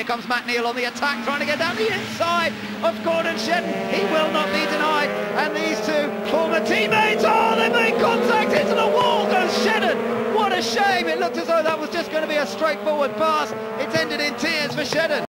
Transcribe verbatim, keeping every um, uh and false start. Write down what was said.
comes Matt Neal on the attack, trying to get down the inside of Gordon Shedden. He will not be denied. And these two former teammates, oh, they make contact into the wall, goes Shedden. What a shame. It looked as though that was just going to be a straightforward pass. It's ended in tears for Shedden.